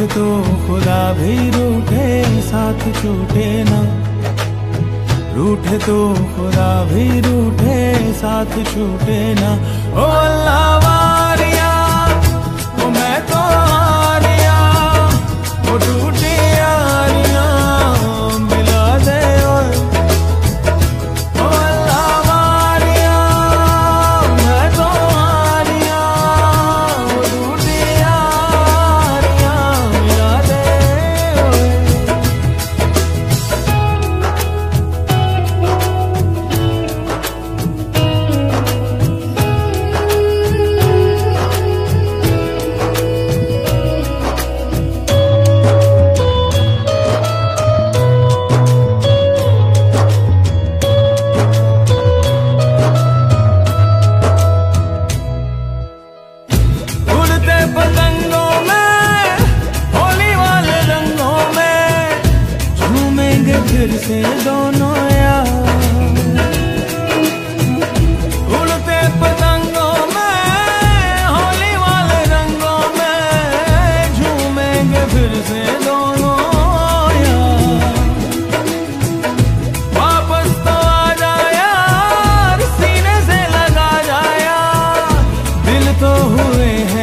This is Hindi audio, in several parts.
तो खुदा भी रूठे साथ छूटे ना, रूठे तो खुदा भी रूठे साथ छूटे ना। ओ अल्लाह वारिया, ओ मैं तो हारिया, ओ टूटी यारियां मिला दे ओए। ओ अल्लाह वारिया, मैं तो हारिया, ओ टूटी यारियां मिला दे ओए। पतंगों में होली वाले रंगों में झूमेंगे फिर से दोनों यार। उड़ते पतंगों में होली वाले रंगों में झूमेंगे फिर से दोनों यार। वापस तो आ जा यार, सीने से लगा जा यार, दिल तो हुए हैं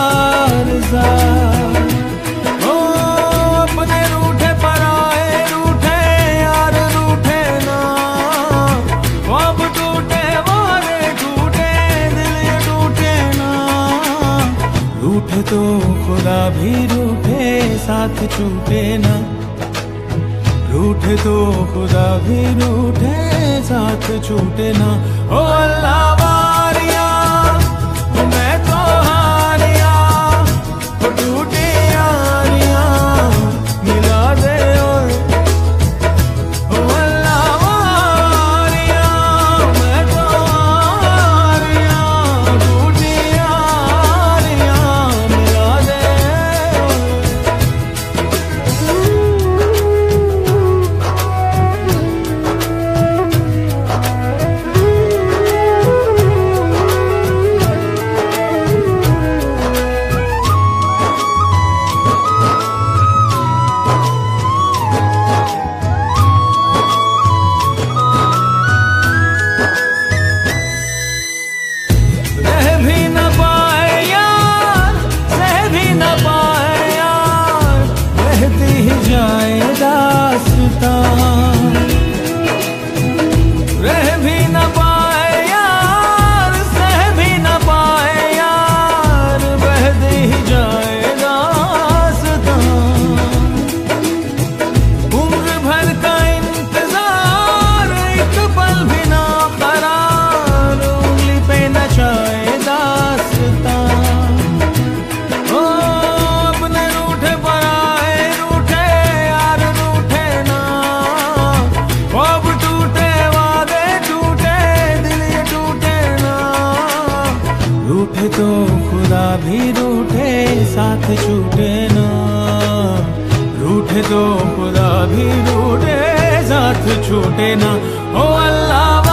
ओ अपने रूठे पराए रूठे यार रूठे ना। अब टूटे वारे टूटे दिल ये टूटे ना। रूठे तो खुदा भी रूठे साथ छूटे ना, रूठे तो खुदा भी रूठे साथ छूटे ना। ओ अल्लाह वारिया, मैं तो हारिया, ओ टूटी यारियां मिला दे ओए। ओ अल्लाह वारिया, मैं तो हारिया, टूटी यारियां मिला दे जाए दास्तां। रह भी न पाए यार, सह भी न पाए यार, बहती ही जाए दास्तां। उम्र भर का इंतजार, एक पल भी ना करार, उंगली पे नचाए दास्तां। रूठे तो खुदा भी रूठे साथ छूटे ना, रूठे तो खुदा भी रूठे साथ छूटे ना। ओ अल्लाह